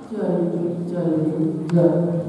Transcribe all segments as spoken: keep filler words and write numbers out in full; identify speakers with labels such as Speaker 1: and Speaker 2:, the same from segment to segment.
Speaker 1: जय जय जय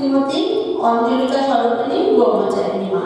Speaker 2: শ্রীমতী অঞ্জলিকা সরকারি ব্রহ্মচারিণী মা।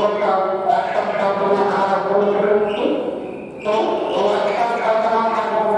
Speaker 3: Thank you.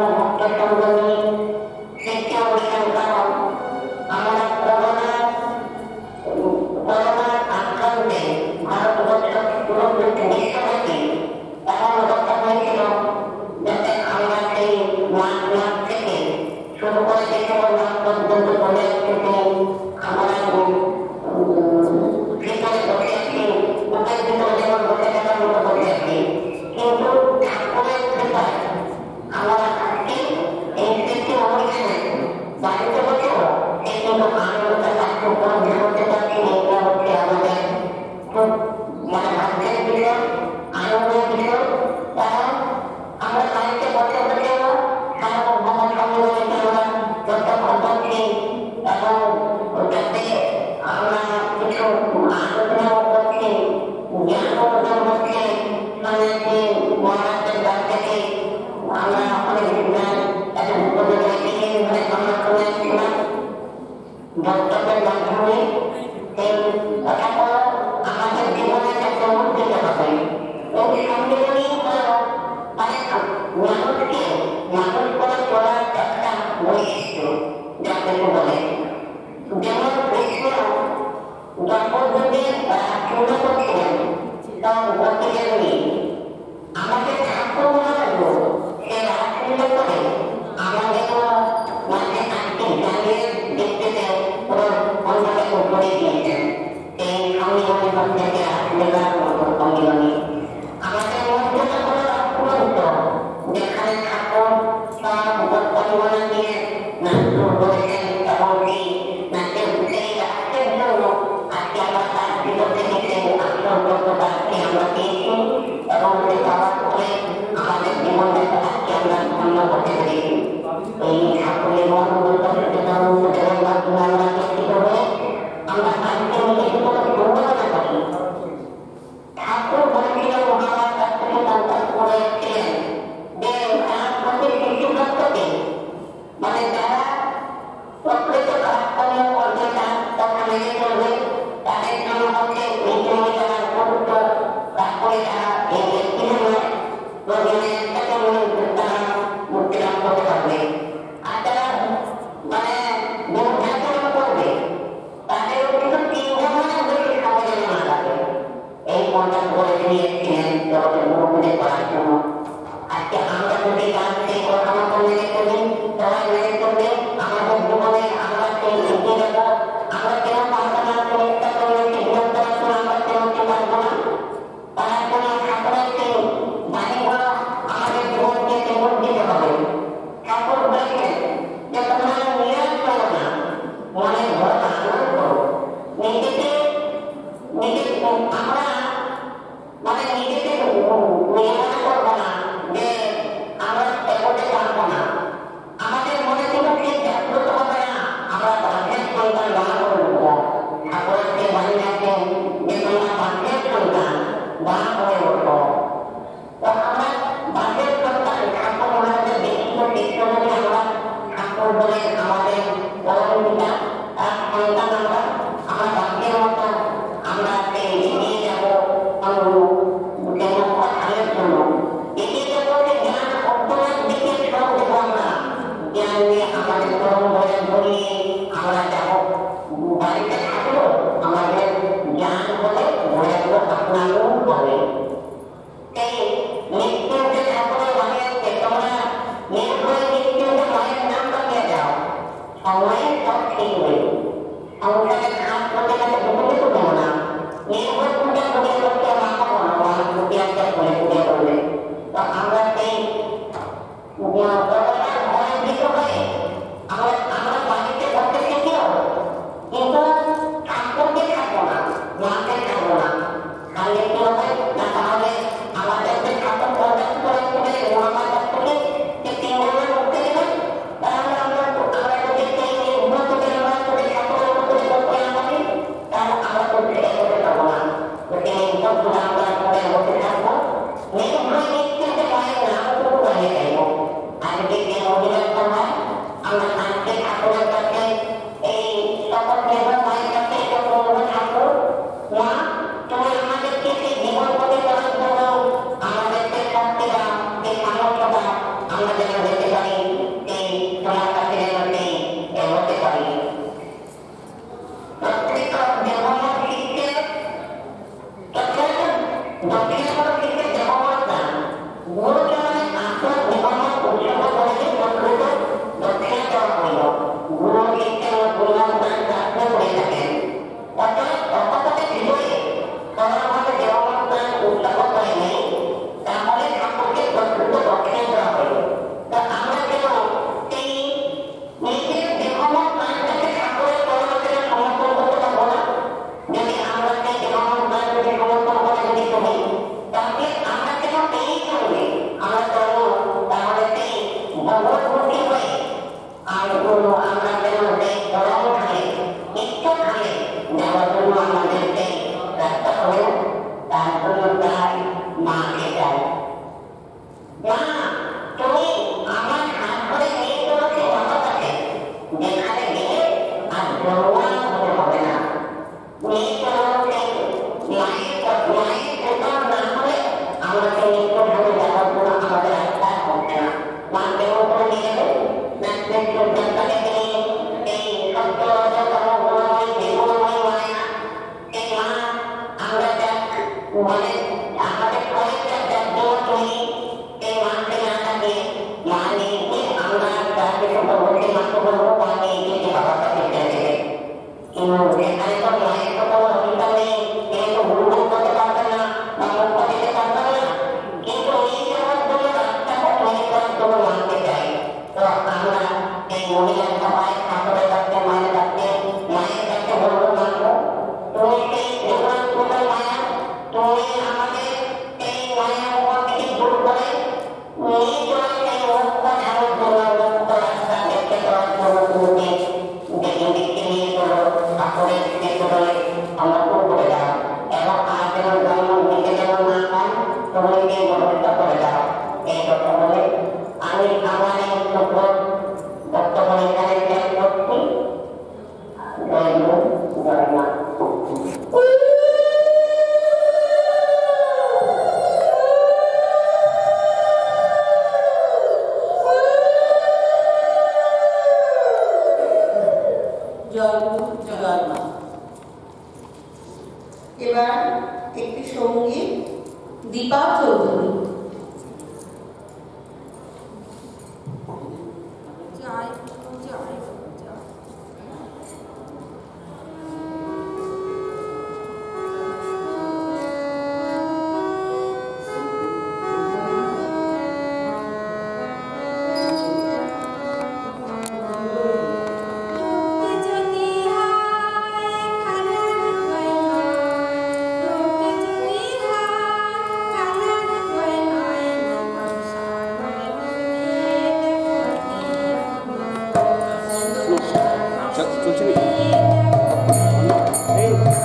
Speaker 3: Maybe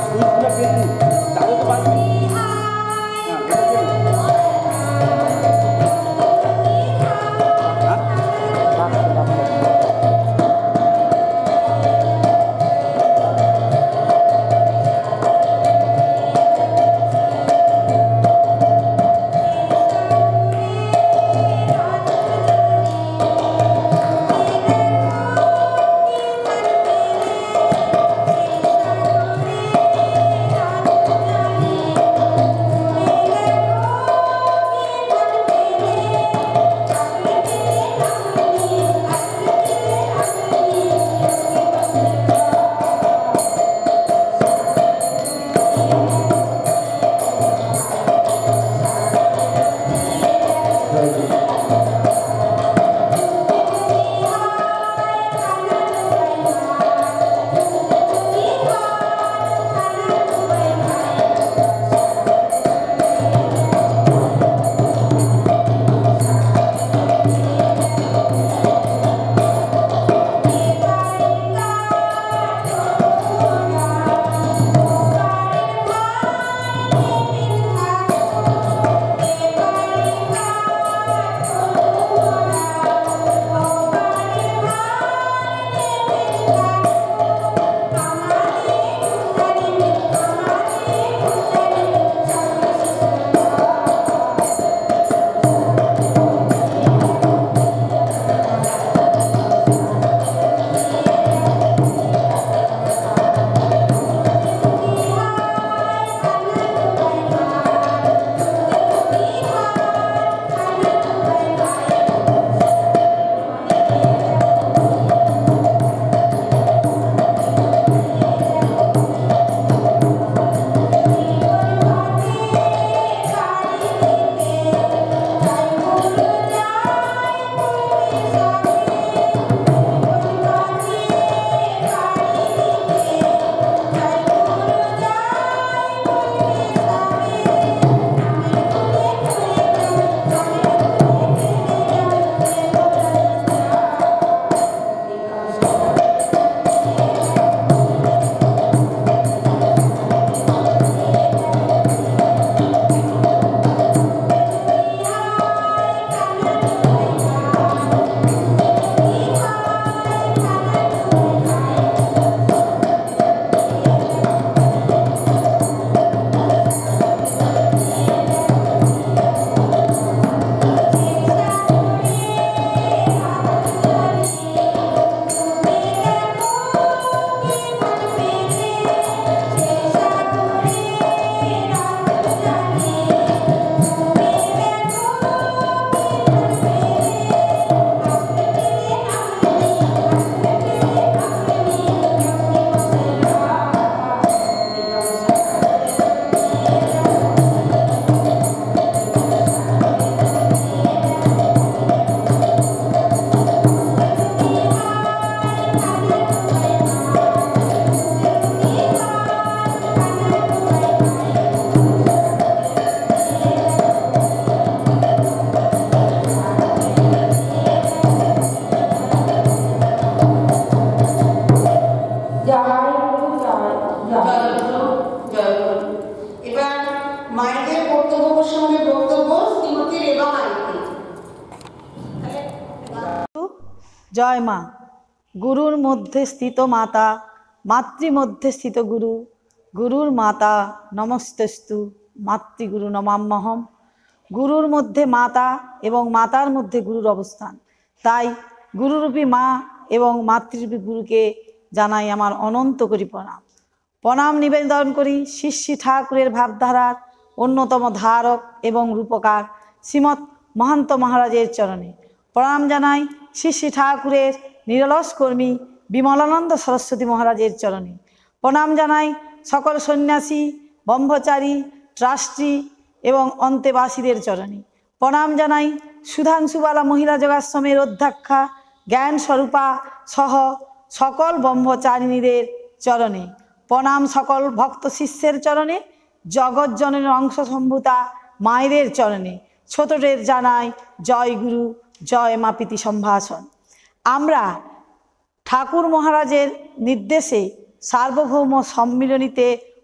Speaker 3: जय मा गुरुर मध्य स्थित माता मातृ मध्य स्थित गुरु गुरुर माता नमस्तेस्तु मातृगुरु नमाम्यहम्। गुरुर मध्य माता एवं मातार मध्य गुरुर अवस्थान, ताई गुरुरूपी मा एवं मातृरूपी गुरु के जानाई आमार अनंत करी प्रणाम। प्रणाम निवेदन करी श्री श्री ठाकुरेर भावधारार अन्यतम धारक एवं रूपकार श्रीमद महंत महाराजेर चरणे प्रणाम जानाई श्री श्री ठाकुरेर निरलस कर्मी विमलानंद सरस्वती महाराजेर चरणे प्रणाम जानाई सकल सन्यासी ब्रह्मचारी ट्रास्टी एवं अंतेवासीदेर चरणे प्रणाम जानाई सुधांशुबाला महिला योगाश्रमेर अध्यक्षा ज्ञान स्वरूपा सह सकल ब्रह्मचारिणीदेर चरणे प्रणाम सकल भक्त शिष्येर चरणे जगत जननीर अंश सम्भूता मायेदेर चरणे छोटोदेर जानाई जय गुरु जय मा प्रीति सम्भाषण। आमरा ठाकुर महाराजेर निर्देशे सार्वभौम सम्मिलनीते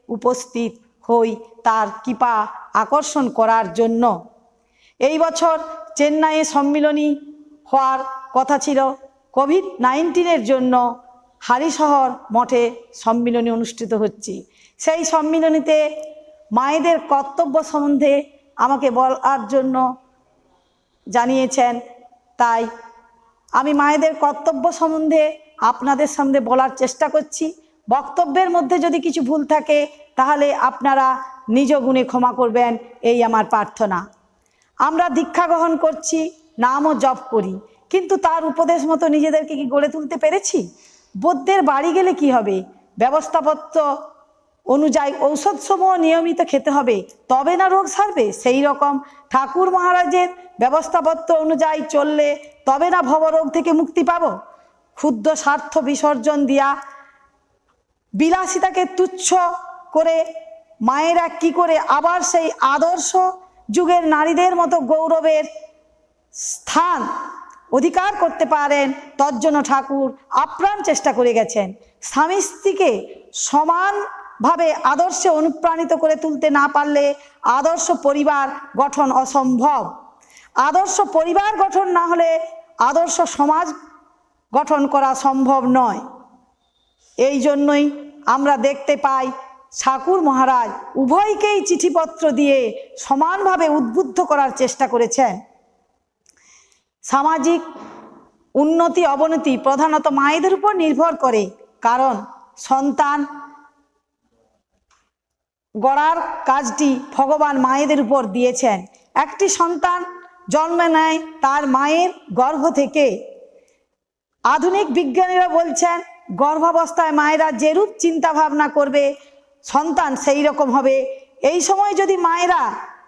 Speaker 3: উপস্থিত হই তার কৃপা আকর্ষণ করার জন্য। এই বছর চেন্নাইয়ে সম্মিলনী হওয়ার কথা ছিল, কোভিড নাইন্টিনের জন্য হালিশহর মঠে সম্মিলনী অনুষ্ঠিত হচ্ছে। সেই সম্মিলনীতে মায়েদের কর্তব্য সম্বন্ধে আমাকে বলার জন্য জানিয়েছেন, তাই আমি মায়েদের কর্তব্য সম্বন্ধে আপনাদের সামনে বলার চেষ্টা করছি। বক্তব্যের মধ্যে যদি কিছু ভুল থাকে তাহলে আপনারা নিজ গুণে ক্ষমা করবেন, এই আমার প্রার্থনা। আমরা দীক্ষা গ্রহণ করছি, নামও জপ করি, কিন্তু তার উপদেশ মতো নিজেদেরকে কি গড়ে তুলতে পেরেছি? বৌদ্ধের বাড়ি গেলে কি হবে? ব্যবস্থাপত্র অনুযায়ী ঔষধসমূহ নিয়মিত খেতে হবে, তবে না রোগ সারবে? সেই রকম ঠাকুর মহারাজের ব্যবস্থাপত্র অনুযায়ী চললে তবে না ভবরোগ থেকে মুক্তি পাব? ক্ষুদ্র স্বার্থ বিসর্জন দিয়া বিলাসিতাকে তুচ্ছ করে মায়েরা কি করে আবার সেই আদর্শ যুগের নারীদের মতো গৌরবের স্থান অধিকার করতে পারেন, তর জন্য ঠাকুর আপ্রাণ চেষ্টা করে গেছেন। স্বামী স্ত্রীকে সমানভাবে আদর্শে অনুপ্রাণিত করে তুলতে না পারলে আদর্শ পরিবার গঠন অসম্ভব। আদর্শ পরিবার গঠন না হলে আদর্শ সমাজ গঠন করা সম্ভব নয়। এই জন্যই আমরা দেখতে পাই ঠাকুর মহারাজ উভয়কেই চিঠিপত্র দিয়ে সমানভাবে উদ্বুদ্ধ করার চেষ্টা করেছেন। সামাজিক উন্নতি অবনতি প্রধানত মায়েদের উপর নির্ভর করে, কারণ সন্তান গড়ার কাজটি ভগবান মায়েদের উপর দিয়েছেন। একটি সন্তান জন্ম নেয় তার মায়ের গর্ভ থেকে। আধুনিক বিজ্ঞানীরা বলছেন গর্ভাবস্থায় মায়েরা যেরূপ চিন্তা ভাবনা করবে সন্তান সেই রকম হবে। এই সময় যদি মায়েরা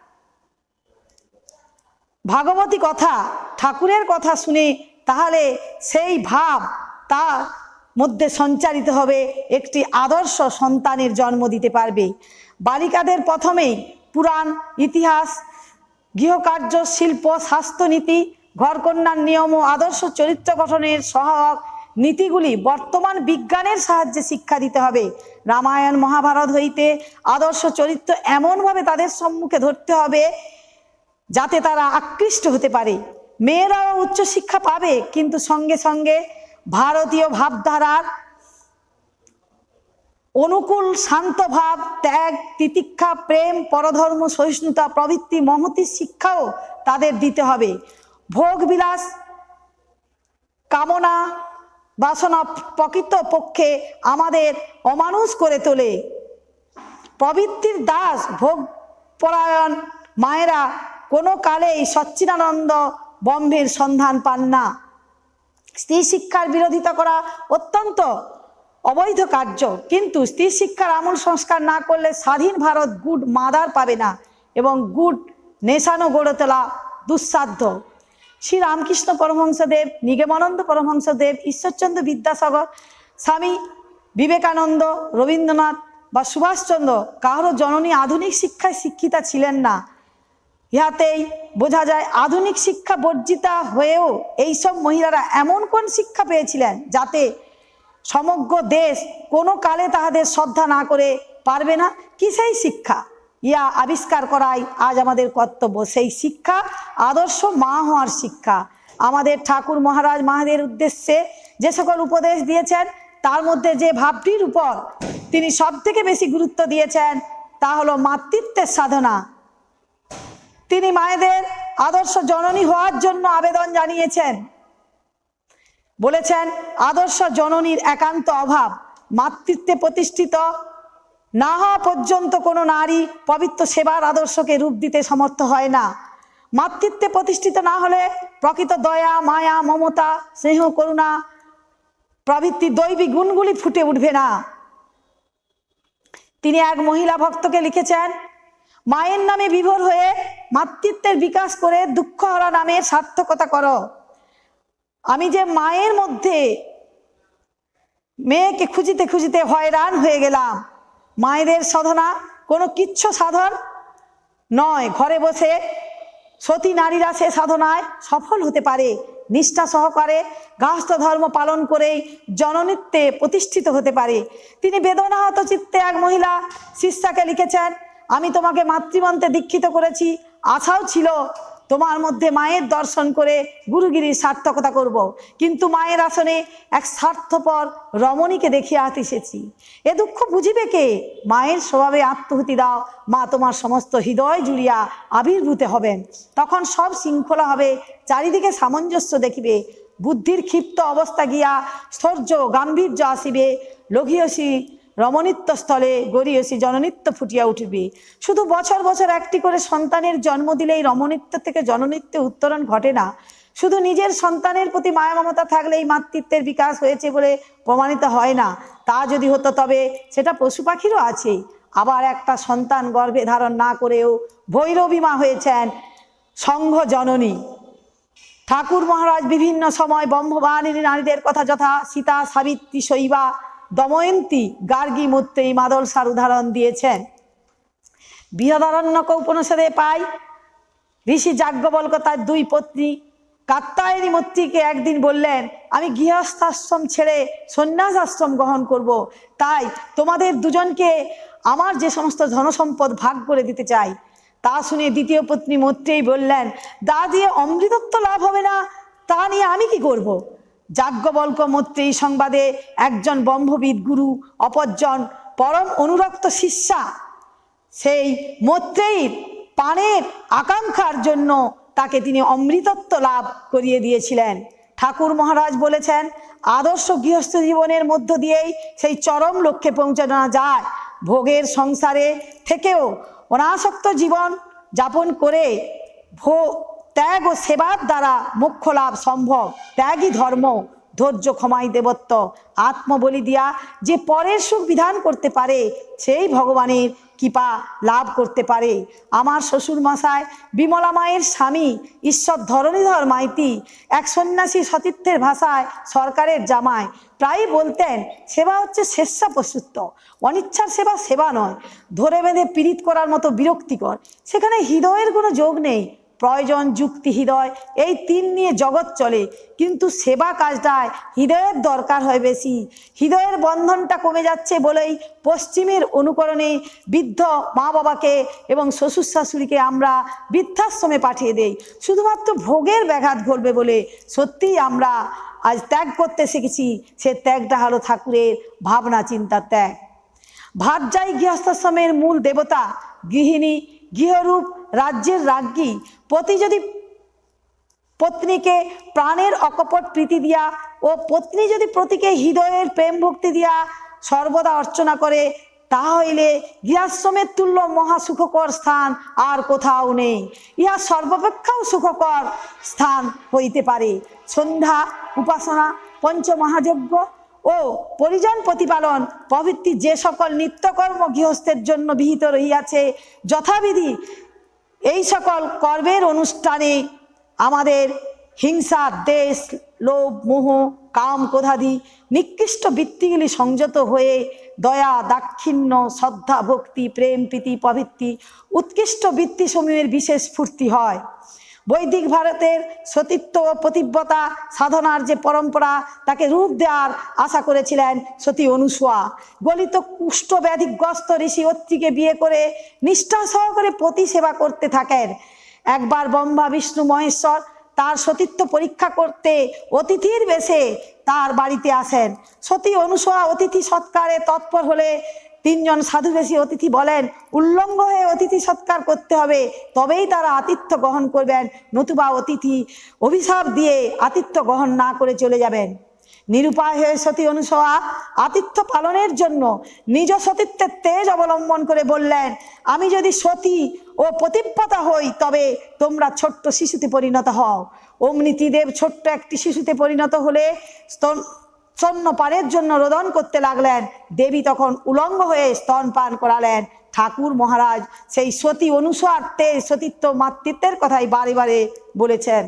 Speaker 3: ভাগবতী কথা ঠাকুরের কথা শুনে তাহলে সেই ভাব তার মধ্যে সঞ্চারিত হবে, একটি আদর্শ সন্তানের জন্ম দিতে পারবে। বালিকাদের প্রথমেই পুরাণ ইতিহাস গৃহকার্য শিল্প স্বাস্থ্যনীতি ঘরকন্যার নিয়ম ও আদর্শ চরিত্র গঠনের সহায়ক নীতিগুলি বর্তমান বিজ্ঞানের সাহায্যে শিক্ষা দিতে হবে। রামায়ণ মহাভারত হইতে আদর্শ চরিত্র এমনভাবে তাদের সম্মুখে ধরতে হবে যাতে তারা আকৃষ্ট হতে পারে। মেয়েরাও উচ্চশিক্ষা পাবে, কিন্তু সঙ্গে সঙ্গে ভারতীয় ভাবধারার অনুকূল শান্ত ভাব, ত্যাগ, তিতিক্ষা, প্রেম, পরধর্ম, সহিষ্ণুতা প্রভৃতি মহতী শিক্ষাও তাদের দিতে হবে। ভোগ বিলাস কামনা বাসনা প্রকৃত পক্ষে আমাদের অমানুষ করে তোলে। প্রবৃত্তির দাস ভোগ পরায়ণ মায়েরা কোনো কালেই সচ্চিদানন্দ ব্রহ্মের সন্ধান পান না। স্ত্রী শিক্ষার বিরোধিতা করা অত্যন্ত অবৈধ কার্য, কিন্তু স্ত্রী শিক্ষার আমূল সংস্কার না করলে স্বাধীন ভারত গুড মাদার পাবে না এবং গুড নেশানও গড়ে তোলা দুঃসাধ্য। শ্রী রামকৃষ্ণ পরমহংসদেব, নিগমানন্দ পরমহংসদেব, ঈশ্বরচন্দ্র বিদ্যাসাগর, স্বামী বিবেকানন্দ, রবীন্দ্রনাথ বা সুভাষচন্দ্র কারো জননী আধুনিক শিক্ষায় শিক্ষিতা ছিলেন না। ইহাতেই বোঝা যায় আধুনিক শিক্ষা বর্জিতা হয়েও এইসব মহিলারা এমন কোন শিক্ষা পেয়েছিলেন যাতে সমগ্র দেশ কোনো কালে তাহাদের শ্রদ্ধা না করে পারবে না। কি সেই শিক্ষা? ইয়া আবিষ্কার করাই আজ আমাদের কর্তব্য। সেই শিক্ষা আদর্শ মা হওয়ার শিক্ষা। আমাদের ঠাকুর মহারাজ মায়েদের উদ্দেশ্যে যে সকল উপদেশ দিয়েছেন তার মধ্যে যে ভাবটির উপর তিনি সব থেকে বেশি গুরুত্ব দিয়েছেন তা হলো মাতৃত্বের সাধনা। তিনি মায়েদের আদর্শ জননী হওয়ার জন্য আবেদন জানিয়েছেন। বলেছেন আদর্শ জননীর একান্ত অভাব, মাতৃত্বে প্রতিষ্ঠিত না হওয়া পর্যন্ত কোনো নারী পবিত্র সেবার আদর্শকে রূপ দিতে সমর্থ হয় না। মাতৃত্বে প্রতিষ্ঠিত না হলে প্রকৃত দয়া, মায়া, মমতা, স্নেহ, করুণা প্রভৃতি দৈবী গুণগুলি ফুটে উঠবে না। তিনি এক মহিলা ভক্তকে লিখেছেন, মায়ের নামে বিভোর হয়ে মাতৃত্বের বিকাশ করে দুঃখহরা নামের সার্থকতা করো। আমি যে মায়ের মধ্যে মেয়েকে খুঁজিতে খুঁজিতে হয়রান হয়ে গেলাম। মায়েদের সাধনা কোনো কিচ্ছু সাধন নয়। ঘরে বসে সতী নারীরা সে সাধনায় সফল হতে পারে, নিষ্ঠা সহকারে গার্হস্থ্য ধর্ম পালন করেই জননিত্যে প্রতিষ্ঠিত হতে পারে। তিনি বেদনাহত চিত্তে এক মহিলা শিষ্যাকে লিখেছেন, আমি তোমাকে মাতৃমন্ত্রে দীক্ষিত করেছি, আশাও ছিল তোমার মধ্যে মায়ের দর্শন করে গুরুগিরির সার্থকতা করব, কিন্তু মায়ের আসনে এক স্বার্থপর রমণীকে দেখিয়া এসেছি। এ দুঃখ বুঝিবে কে? মায়ের স্বভাবে আত্মহুতি দাও, মা তোমার সমস্ত হৃদয় জুড়িয়া আবির্ভূত হবেন। তখন সব শৃঙ্খলা হবে, চারিদিকে সামঞ্জস্য দেখিবে, বুদ্ধির ক্ষিপ্ত অবস্থা গিয়া স্থৈর্য গাম্ভীর্য আসিবে, লঘিয়সী রমণীত্ব স্থলে গরিয়সী জননিত্য ফুটিয়া উঠিবে। শুধু বছর বছর একটি করে সন্তানের জন্ম দিলেই রমণীত্ব থেকে জননিত্যে উত্তরণ ঘটে না। শুধু নিজের সন্তানের প্রতি মায়া মমতা থাকলেই মাতৃত্বের বিকাশ হয়েছে বলে প্রমাণিত হয় না। তা যদি হতো তবে সেটা পশু পাখিরও আছে। আবার একটা সন্তান গর্ভে ধারণ না করেও ভৈরবী মা হয়েছেন সংঘ জননী। ঠাকুর মহারাজ বিভিন্ন সময় ব্রহ্মবাণিনী নারীদের কথা যথা সীতা, সাবিত্রী, শৈবা, দময়ন্তী, গার্গী, মৈত্রেয়ী, মাদলসার উদাহরণ দিয়েছেন। বৃহদারণ্যক উপনিষদে পাই, ঋষি যাজ্ঞবল্ক্য তার দুই পত্নী কাত্যায়নী মৈত্রীকে একদিন বললেন, আমি গৃহস্থাশ্রম ছেড়ে সন্ন্যাস আশ্রম গ্রহণ করব, তাই তোমাদের দুজনকে আমার যে সমস্ত ধনসম্পদ ভাগ করে দিতে চাই। তা শুনে দ্বিতীয় পত্নী মৈত্রেয়ী বললেন, দা দিয়ে অমৃতত্ব লাভ হবে না, তা নিয়ে আমি কি করব? যাজ্ঞবল্ক্য মৈত্রেয়ী সংবাদে একজন ব্রহ্মবিদ গুরু, অপরজন পরম অনুরক্ত শিষ্যা, সেই মৈত্রেয়ীর পানের আকাঙ্ক্ষার জন্য তাকে তিনি অমৃতত্ব লাভ করিয়ে দিয়েছিলেন। ঠাকুর মহারাজ বলেছেন, আদর্শ গৃহস্থ জীবনের মধ্য দিয়েই সেই চরম লক্ষ্যে পৌঁছানো যায়। ভোগের সংসারে থেকেও অনাসক্ত জীবন যাপন করে ভোগ ত্যাগ ও সেবার দ্বারা মোক্ষ লাভ সম্ভব। ত্যাগই ধর্ম, ধৈর্য ক্ষমাই দেবত্ব। আত্মবলি দিয়া যে পরের সুখ বিধান করতে পারে সেই ভগবানের কৃপা লাভ করতে পারে। আমার শ্বশুর মশাই বিমলা মায়ের স্বামী ঈশ্বর ধরণীধর মাইতি এক সন্ন্যাসী সতীর্থের ভাষায় সরকারের জামাই প্রায়ই বলতেন, সেবা হচ্ছে স্বেচ্ছাপ্রসূত, অনিচ্ছার সেবা সেবা নয়, ধরে বেঁধে পীড়িত করার মতো বিরক্তিকর। সেখানে হৃদয়ের কোনো যোগ নেই। প্রয়োজন, যুক্তি, হৃদয়, এই তিন নিয়ে জগৎ চলে, কিন্তু সেবা কাজটায় হৃদয়ের দরকার হয় বেশি। হৃদয়ের বন্ধনটা কমে যাচ্ছে বলেই পশ্চিমের অনুকরণে বৃদ্ধ মা বাবাকে এবং শ্বশুর শাশুড়িকে আমরা বৃদ্ধাশ্রমে পাঠিয়ে দেই, শুধুমাত্র ভোগের ব্যাঘাত ঘটবে বলে। সত্যিই আমরা আজ ত্যাগ করতে শিখেছি, সে ত্যাগটা হলো ঠাকুরের ভাবনা চিন্তার ত্যাগ। ভাবযাই গৃহস্থাশ্রমের মূল দেবতা। গৃহিণী, গৃহরূপ রাজ্যের রাজ্ঞী, পতি যদি পত্নীকে প্রাণের অকপট প্রীতি দিয়া ও পত্নী যদি পতিকে হৃদয়ের প্রেম ভক্তি দিয়া সর্বদা অর্চনা করে, তা হইলে গৃহাশ্রমের তুল্য মহা সুখকর স্থান আর কোথাও নেই। ইহা সর্বাপেক্ষাও সুখকর স্থান হইতে পারে। সন্ধ্যা, উপাসনা, পঞ্চমহাযজ্ঞ ও পরিজন প্রতিপালন প্রভৃতি যে সকল নিত্যকর্ম গৃহস্থের জন্য বিহিত রহিয়াছে, যথাবিধি এই সকল কর্মের অনুষ্ঠানে আমাদের হিংসা, দেশ, লোভ, মোহ, কাম, ক্রোধাদি নিকৃষ্ট বৃত্তিগুলি সংযত হয়ে দয়া, দাক্ষিণ্য, শ্রদ্ধা, ভক্তি, প্রেম, প্রীতি প্রভৃতি উৎকৃষ্ট বৃত্তিসমূহের বিশেষ স্ফূর্তি হয়। বৈদিক ভারতের সতীত্ব ও পতিব্রতা সাধনার যে পরম্পরা, তাকে রূপ দেওয়ার আশা করেছিলেন সতী অনুসূয়া। গলিত কুষ্ঠ ব্যাধিগ্রস্ত ঋষি অত্রিকে বিয়ে করে নিষ্ঠা সহকারে পতি সেবা করতে থাকেন। একবার ব্রহ্মা, বিষ্ণু, মহেশ্বর তার সতীত্ব পরীক্ষা করতে অতিথির বেশে তার বাড়িতে আসেন। সতী অনুসূয়া অতিথি সৎকারে তৎপর হলে তিনজন সাধুবেশী অতিথি বলেন, উল্লঙ্গ হয়ে অতিথি সৎকার করতে হবে, তবেই তারা আতিথ্য গ্রহণ করবেন, নতুবা অতিথি অভিশাপ দিয়ে আতিথ্য গ্রহণ না করে চলে যাবেন। নিরুপায় হয়ে সতী অনুসূয়া আতিথ্য পালনের জন্য নিজ সতীত্বের তেজ অবলম্বন করে বললেন, আমি যদি সতী ও পতিব্রতা হই তবে তোমরা ছোট্ট শিশুতে পরিণত হও। অমনি ত্রিদেব ছোট্ট একটি শিশুতে পরিণত হলে স্তন স্তন্যপানের জন্য রোদন করতে লাগলেন। দেবী তখন উলঙ্গ হয়ে স্তন পান করালেন। ঠাকুর মহারাজ সেই সতী অনুসূয়ার তেজ, সতীত্ব, মাতৃত্বের কথাই বারে বারে বলেছেন।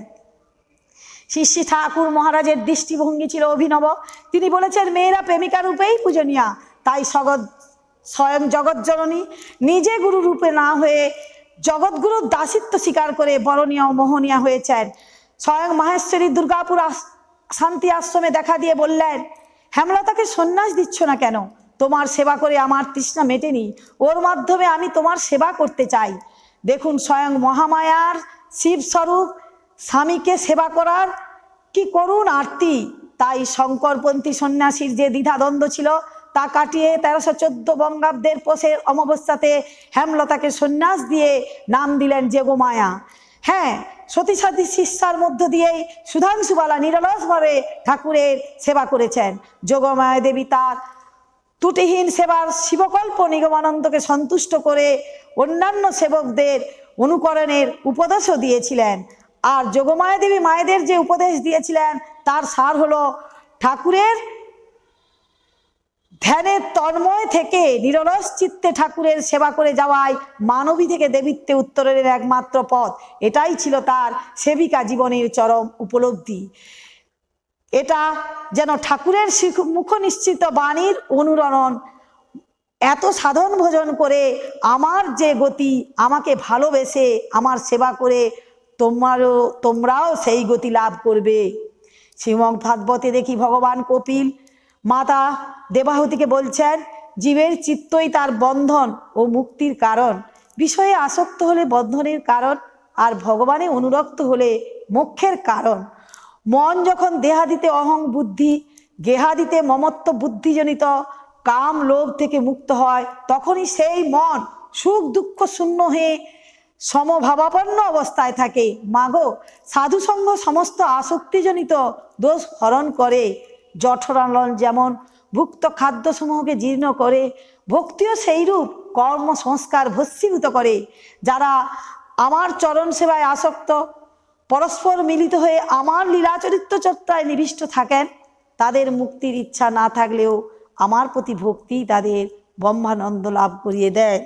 Speaker 3: শ্রী শ্রী ঠাকুর মহারাজের দৃষ্টিভঙ্গি ছিল অভিনব। তিনি বলেছেন, মেয়েরা প্রেমিকা রূপেই পূজনীয়া, তাই সগৎ স্বয়ং জগৎজননী নিজে গুরু রূপে না হয়ে জগৎগুরুর দাসিত্ব স্বীকার করে বরণীয় ও মোহনীয়া হয়েছেন। স্বয়ং মাহেশ্বরী দুর্গাপুর শান্তি আশ্রমে দেখা দিয়ে বললেন, হেমলতাকে সন্ন্যাস দিচ্ছ না কেন? তোমার সেবা করে আমার তৃষ্ণা মেটেনি, ওর মাধ্যমে আমি তোমার সেবা করতে চাই। দেখুন স্বয়ং মহামায়ার শিবস্বরূপ স্বামীকে সেবা করার কি করুণ আরতি। তাই শঙ্করপন্থী সন্ন্যাসীর যে দ্বিধাদ্বন্দ্ব ছিল তা কাটিয়ে তেরোশো চোদ্দ বঙ্গাব্দের পৌষের অমাবস্যাতে হেমলতাকে সন্ন্যাস দিয়ে নাম দিলেন যোগমায়া। হ্যাঁ, সতীসাধী শিষ্যার মধ্য দিয়েই সুধাংশুবালা নিরলসভাবে ঠাকুরের সেবা করেছেন। যোগমায়া দেবী তার ত্রুটিহীন সেবার শিবকল্প নিগমানন্দকে সন্তুষ্ট করে অন্যান্য সেবকদের অনুকরণের উপদেশও দিয়েছিলেন। আর যোগমায়া দেবী মায়েদের যে উপদেশ দিয়েছিলেন তার সার হলো ঠাকুরের ধ্যানের তন্ময় থেকে নিরলস চিত্তে ঠাকুরের সেবা করে যাওয়াই মানবী থেকে দেবীত্বে উত্তরের একমাত্র পথ। এটাই ছিল তার সেবিকা জীবনের চরম উপলব্ধি। এটা যেন ঠাকুরের মুখ নিশ্চিত বাণীর অনুরণন। এত সাধন ভোজন করে আমার যে গতি, আমাকে ভালোবেসে আমার সেবা করে তোমারও তোমরাও সেই গতি লাভ করবে। শ্রীমদ্ ভাগবতে দেখি ভগবান কপিল মাতা দেবাহুতিকে বলছেন, জীবের চিত্তই তার বন্ধন ও মুক্তির কারণ। বিষয়ে আসক্ত হলে বন্ধনের কারণ, আর ভগবানে অনুরক্ত হলে মোক্ষের কারণ। মন যখন দেহাদিতে অহং বুদ্ধি, গেহাদিতে মমত্ব বুদ্ধিজনিত কাম লোভ থেকে মুক্ত হয়, তখনই সেই মন সুখ দুঃখ শূন্য হয়ে সমভাবাপন্ন অবস্থায় থাকে। মাগো, সাধুসঙ্গ সমস্ত আসক্তিজনিত দোষ হরণ করে। জঠরালন যেমন ভুক্ত খাদ্যসমূহকে জীর্ণ করে, ভক্তিও সেইরূপ কর্ম সংস্কার ভস্মীভূত করে। যারা আমার চরণ সেবায় আসক্ত, পরস্পর মিলিত হয়ে আমার লীলাচরিত্র চর্চায় নিবিষ্ট থাকেন, তাদের মুক্তির ইচ্ছা না থাকলেও আমার প্রতি ভক্তি তাদের ব্রহ্মানন্দ লাভ করিয়ে দেয়।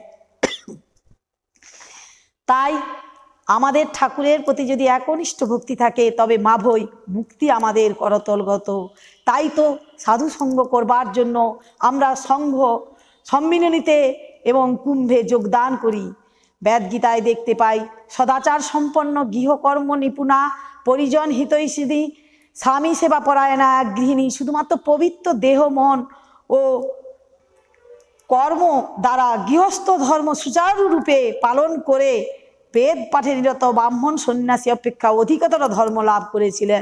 Speaker 3: তাই আমাদের ঠাকুরের প্রতি যদি একনিষ্ঠ ভক্তি থাকে তবে মাভৈ মুক্তি আমাদের করতলগত। তাই তো সাধু সঙ্গ করবার জন্য আমরা সংঘ সম্মিলনীতে এবং কুম্ভে যোগদান করি। বেদগীতায় দেখতে পাই, সদাচার সম্পন্ন গৃহকর্ম নিপুণা পরিজন হিতৈষিণী স্বামী সেবা পরায়ণা এক গৃহিণী শুধুমাত্র পবিত্র দেহ মন ও কর্ম দ্বারা গৃহস্থ ধর্ম সুচারুরূপে পালন করে বেদ পাঠে নিরত ব্রাহ্মণ সন্ন্যাসী অপেক্ষা অধিকতর ধর্ম লাভ করেছিলেন।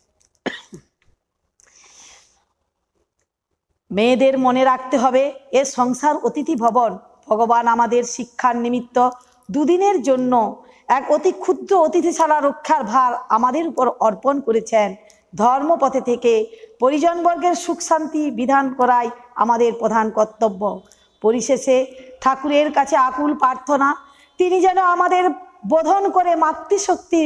Speaker 3: মেয়েদের মনে রাখতে হবে, এ সংসার অতিথি ভবন। ভগবান আমাদের শিক্ষার নিমিত্ত দুদিনের জন্য এক অতি ক্ষুদ্র অতিথিশালা রক্ষার ভার আমাদের উপর অর্পণ করেছেন। ধর্মপথে থেকে পরিজনবর্গের সুখ শান্তি বিধান করাই আমাদের প্রধান কর্তব্য। পরিশেষে ঠাকুরের কাছে আকুল প্রার্থনা, তিনি যেন আমাদের বোধন করে মাতৃশক্তি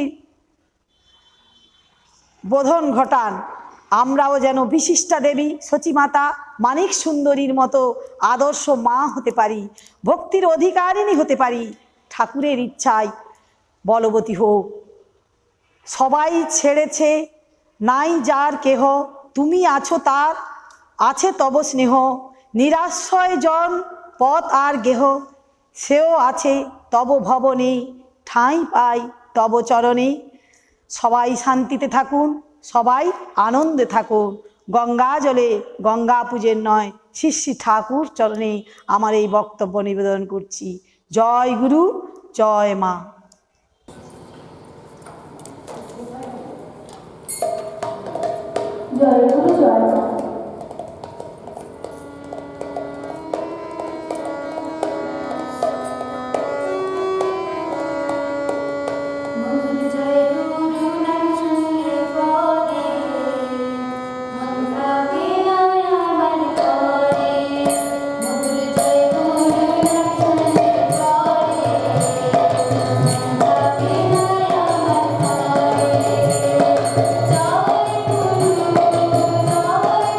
Speaker 3: বোধন ঘটান। আমরাও যেন বিশিষ্টা দেবী সচিমাতা মানিক সুন্দরীর মতো আদর্শ মা হতে পারি, ভক্তির অধিকারিণী হতে পারি। ঠাকুরের ইচ্ছায় বলবতী হোক। সবাই ছেড়েছে, নাই যার কেহ, তুমি আছো তার, আছে তব স্নেহ। নিরাশ্রয় জন পথ আর গেহ, সেও আছে তব ভবনে, ঠাঁই পাই তব চরণে। সবাই শান্তিতে থাকুন, সবাই আনন্দে থাকুন। গঙ্গা জলে গঙ্গা পূজের নয়, শ্রী শ্রী ঠাকুর চরণে আমার এই বক্তব্য নিবেদন করছি। জয় গুরু, জয় মা।
Speaker 1: জয় গুরু, জয় মা।
Speaker 4: Jai Guru, Jai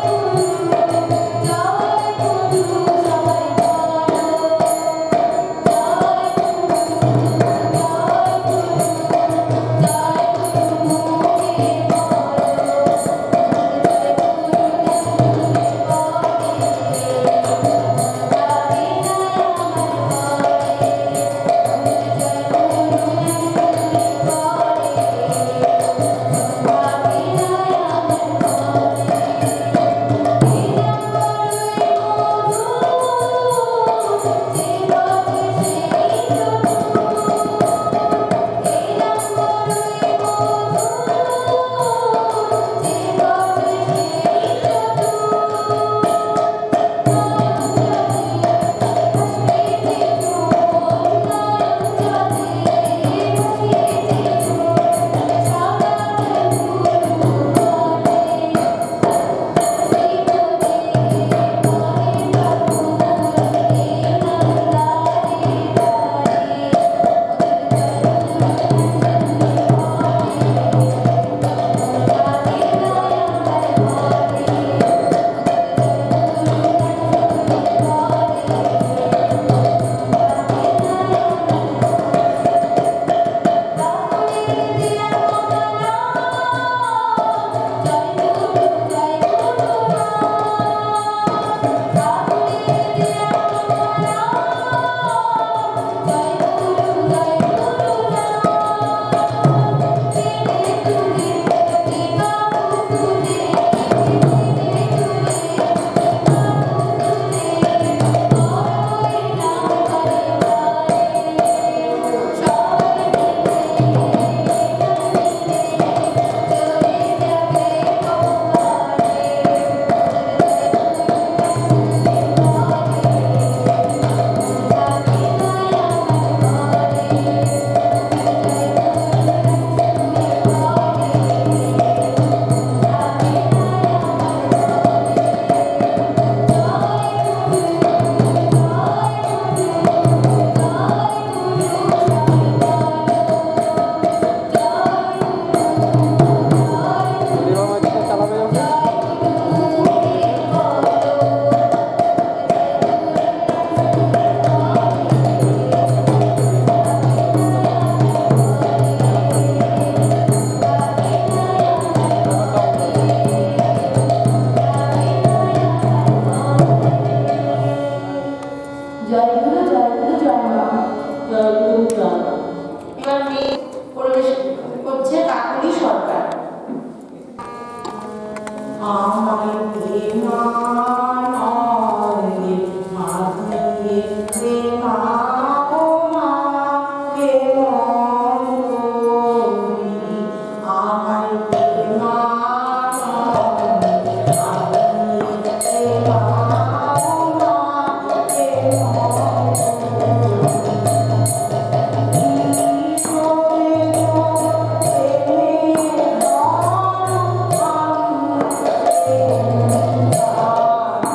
Speaker 4: Thank you.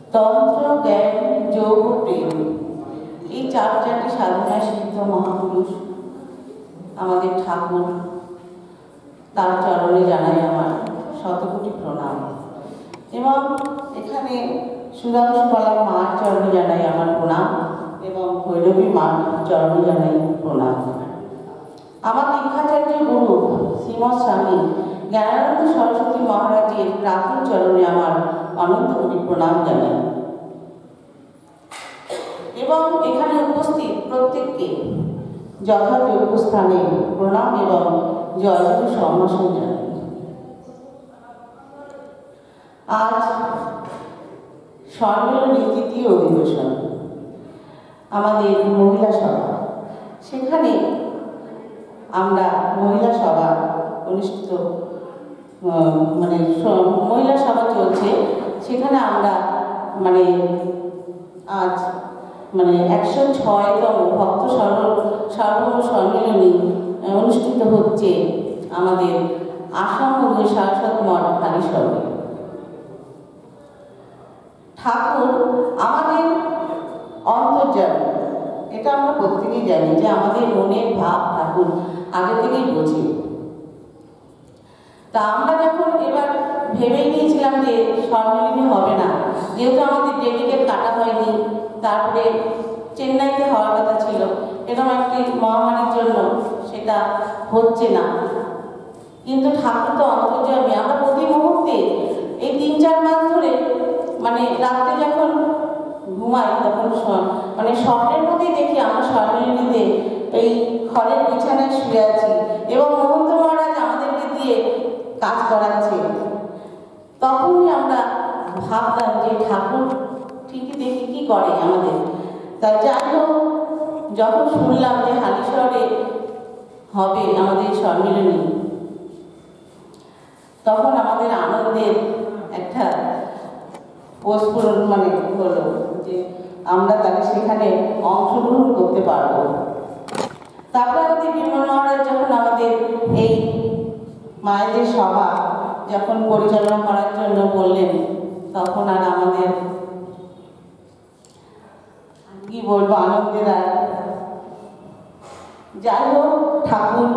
Speaker 2: তন্ত্র, জ্ঞান, যোগ, প্রেম, এই চার চারটি সাধনায় সিদ্ধ মহাপুরুষ আমাদের ঠাকুর, তার চরণে জানাই আমার শতকোটি প্রণাম। এবং এখানে সুধাংশুবালা মার চরণে জানাই আমার প্রণাম এবং ভৈরবী মার চরণে জানাই প্রণাম। আমার দীক্ষাচার্য গুরু শ্রীমৎ স্বামী জ্ঞানানন্দ সরস্বতী মহারাজের প্রাথমিক চরণে আমার অনন্ত কোটি প্রণাম জানাই এবং এখানে উপস্থিত প্রত্যেককে যথাযোগ্য স্থানে প্রণাম এবং জয়গুরু সম্ভাষণ জানাই। আজ সম্মেলনের তৃতীয় অধিবেশন আমাদের মহিলা সভা, সেখানে আমরা মহিলা সভা অনুষ্ঠিত মানে মহিলা সভা চলছে, সেখানে আমরা মানে আজ মানে একশো ছয়তম ভক্ত সর্ব সম্মেলনী অনুষ্ঠিত হচ্ছে আমাদের আসাম সারস্বত মঠ হালিশহরে। ঠাকুর আমাদের অন্তর্যামী, এটা আমরা প্রত্যেকেই জানি যে আমাদের মনের ভাব ঠাকুর আগে থেকেই বোঝে। তা আমরা যখন এবার ভেবেই নিয়েছিলাম যে সম্মিলনী হবে না, যেহেতু আমাদের ডেলিগেট কাটা হয়নি, তারপরে চেন্নাইতে হওয়ার কথা ছিল, এরকম একটি মহামারীর জন্য সেটা হচ্ছে না। কিন্তু ঠাকুর তো অন্তর্যামী, আমরা প্রতি মুহূর্তে এই তিন চার মাস ধরে মানে রাত্রে যখন ঘুমাই তখন মানে স্বপ্নের মধ্যেই দেখি আমরা সম্মিলনীতে এই খড়ের বিছানায় শুয়ে আছি এবং মহন্ত মহারাজ আমাদেরকে দিয়ে কাজ করাচ্ছে। তখনই আমরা ভাবতাম যে ঠাকুর ঠিকই দেখি কি করে আমাদের। তাই যাই হোক, যখন শুনলাম যে হালিশহরে হবে আমাদের সম্মিলনী, তখন আমাদের আনন্দের একটা প্রস্ফুরণ মানে হলো যে আমরা তাহলে সেখানে অংশগ্রহণ করতে পারবো। তারপরে আমাদের বিমল মহারাজ যখন আমাদের এই মায়েদের সভা যখন পরিচালনা করার জন্য বললেন, তখন আর আমাদের কি বলবো আনন্দের আর যাই হোক, ঠাকুর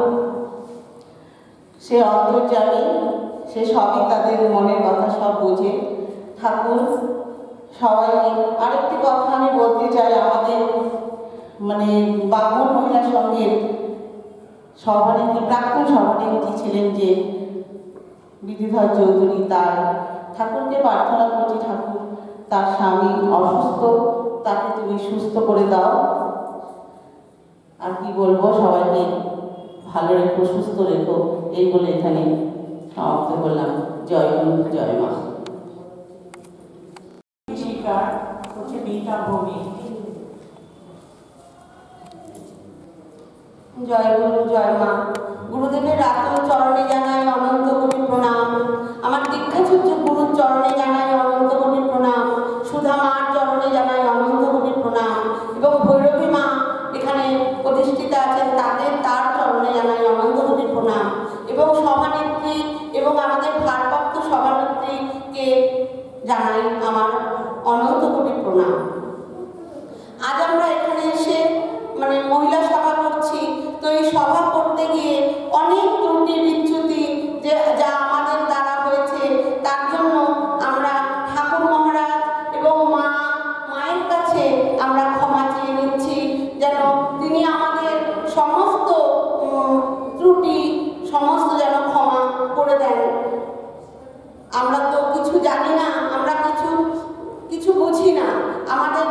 Speaker 2: সে অন্তর্যামী, সে সবই তাদের মনের কথা সব বোঝে। ঠাকুর সবাইকে আরেকটি কথা আমি বলতে চাই, আমাদের মানে বামন মহিলা সংঘের সভানেত্রী, প্রাক্তন সভানেত্রী ছিলেন যে বিধিধর চৌধুরী, তার ঠাকুরকে প্রার্থনা করছি, ঠাকুর তার স্বামী অসুস্থ, তাকে তুমি সুস্থ করে দাও। আর কি বলবো, সবাইকে ভালো রেখো, সুস্থ রেখো, এই বলে এখানে সমাপ্ত করলাম। জয় গুরু, জয় মা।
Speaker 4: শিকার হচ্ছে বিটা ভূমি।
Speaker 2: জয় গুরু, জয় মা। গুরুদেবের রাতুল চরণে জানাই অনন্ত কোটি প্রণাম। আমার দীক্ষাচার্য গুরুর চরণে জানাই অনন্ত কোটি প্রণাম। সুধা মার চরণে জানাই অনন্ত কোটি প্রণাম এবং ভৈরবী মা এখানে প্রতিষ্ঠিত আছেন, তাদের তার চরণে জানাই অনন্ত কোটি প্রণাম এবং সভানেত্রী এবং আমাদের ভারপ্রাপ্ত সভানেত্রীকে জানাই আমার অনন্ত কোটি প্রণাম। আজ আমরা এখানে এসে মানে মহিলা সভা করছি, তো এই সভা করতে গিয়ে অনেক ত্রুটি বিচ্যুতি যে যা আমাদের দ্বারা হয়েছে, তার জন্য আমরা ঠাকুর মহারাজ এবং মা মায়ের কাছে আমরা ক্ষমা চেয়ে নিচ্ছি, যেন তিনি আমাদের সমস্ত ত্রুটি সমস্ত যেন ক্ষমা করে দেন। আমরা তো কিছু জানি না, আমরা কিছু কিছু বুঝি না, আমাদের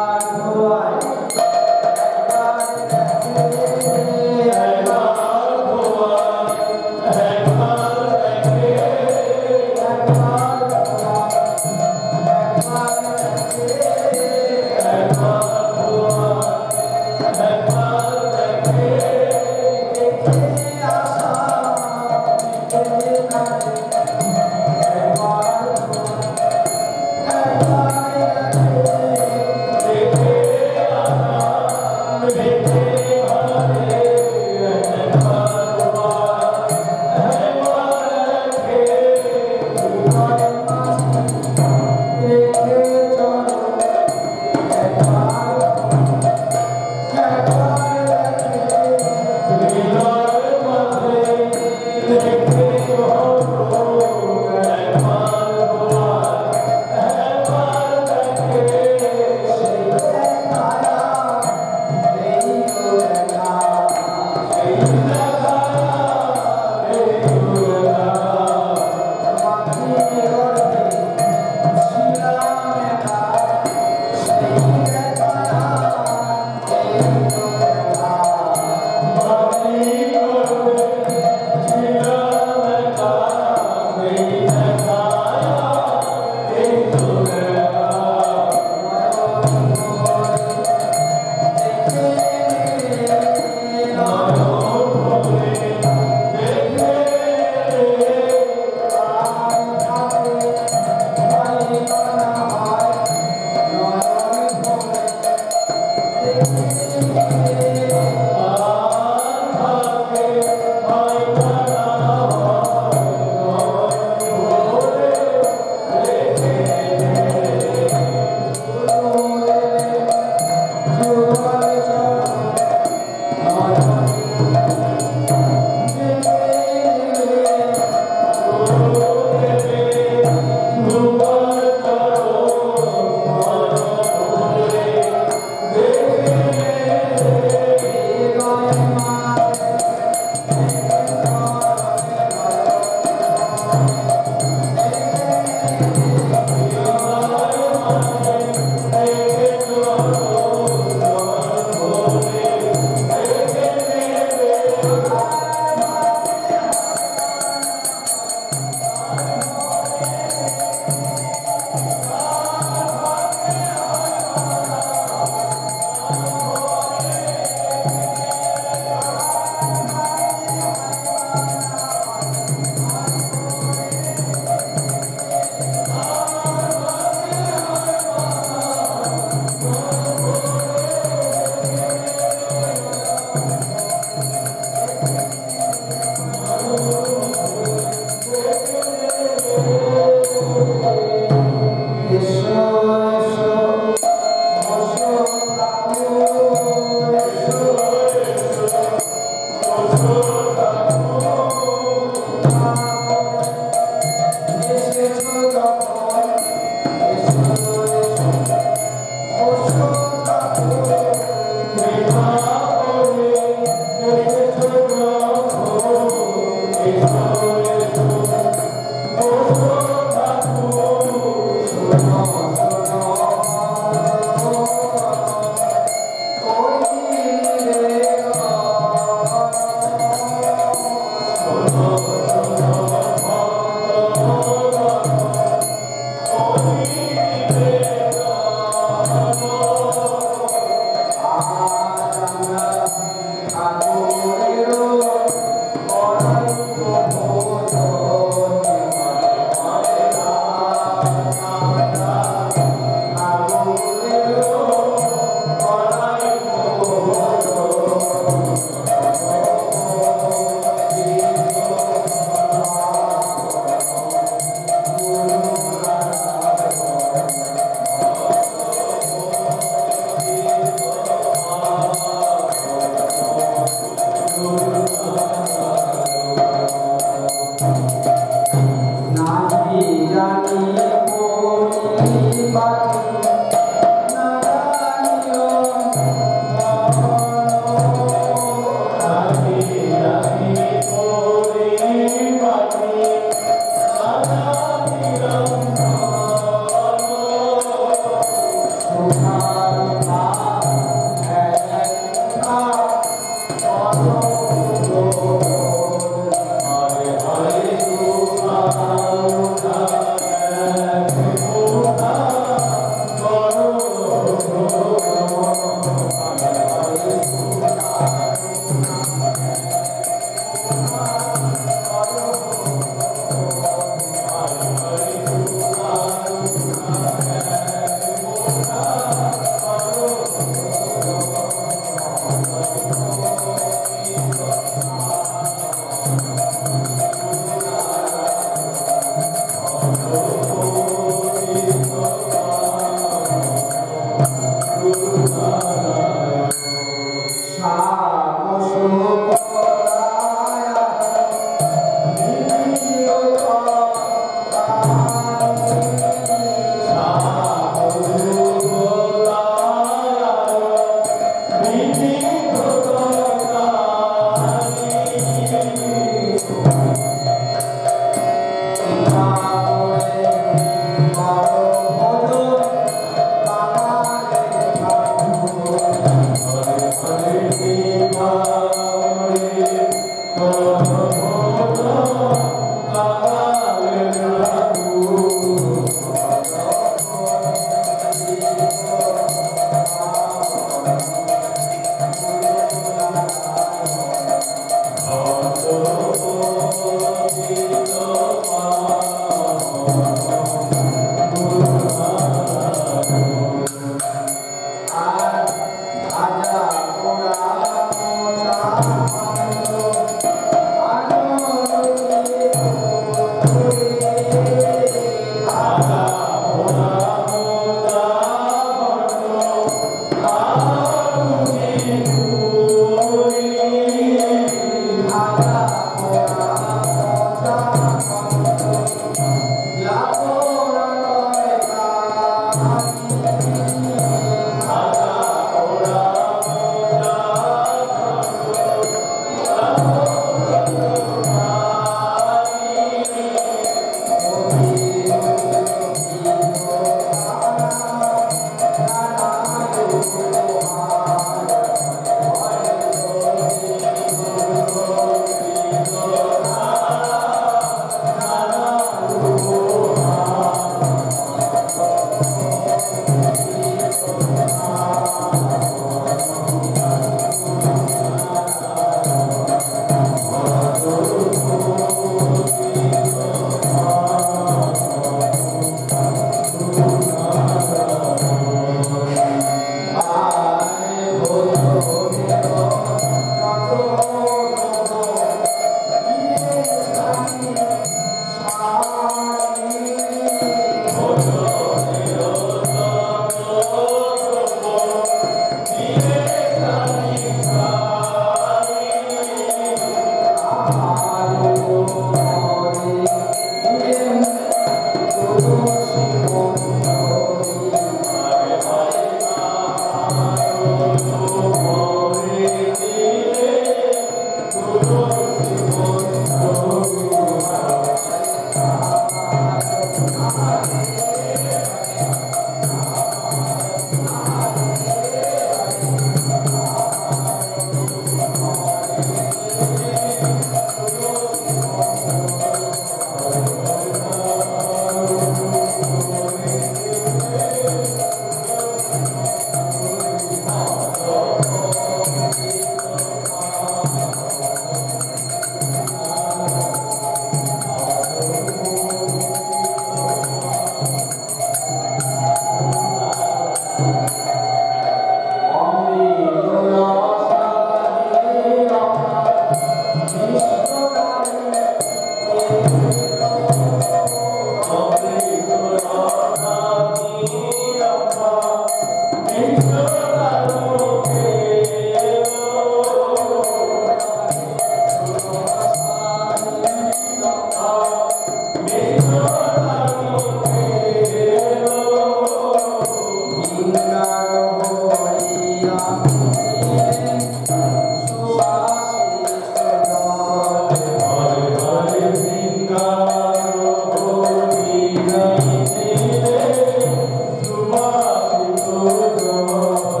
Speaker 5: Lord.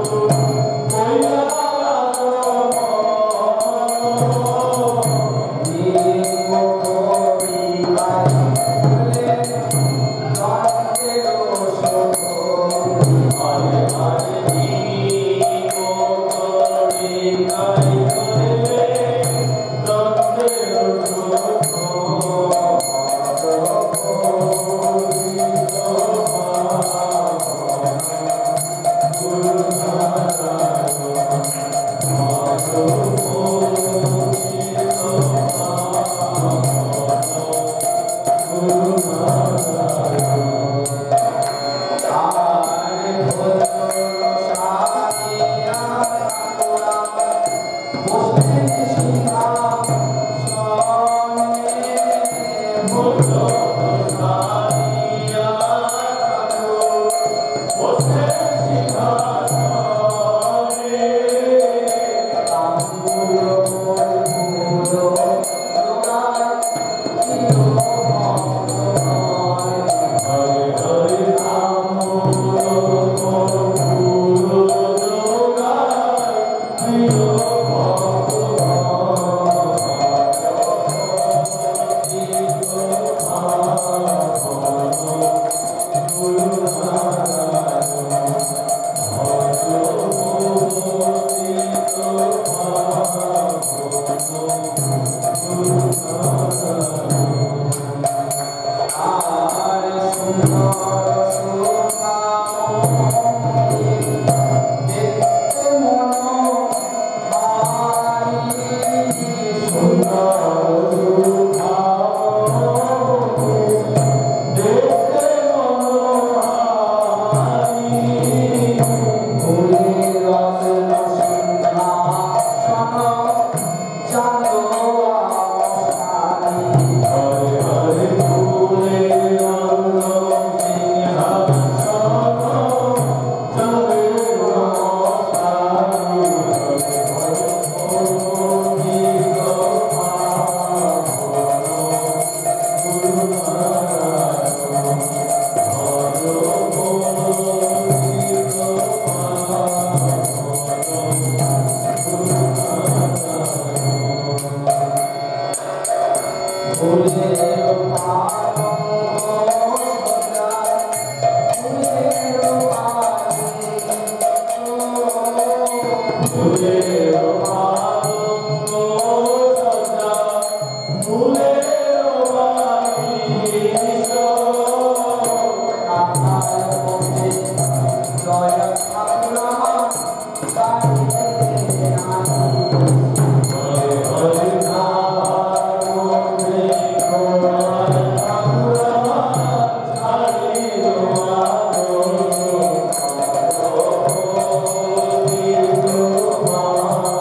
Speaker 5: Oh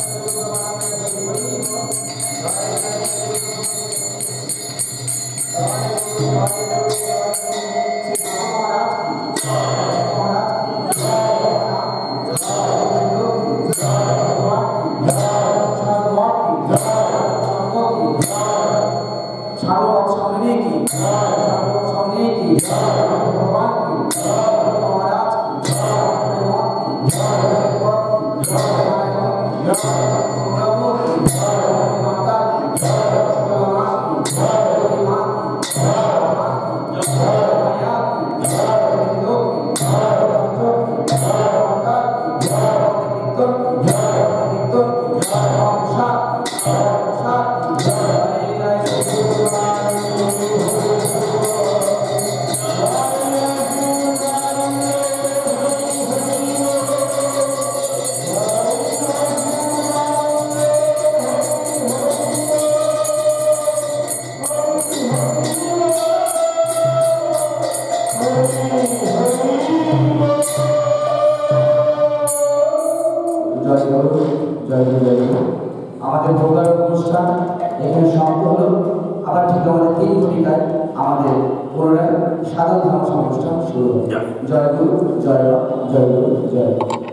Speaker 5: আমাদের প্রোগ্রাম অনুষ্ঠান এখানে সমাপ্ত হলো। আবার ঠিক আমাদের তিন ঘটিকায় আমাদের পুনরায় সাধন ধর্ম অনুষ্ঠান শুরু হবে। জয় গুরু, জয় রাম, জয় গুরু, জয় রাম।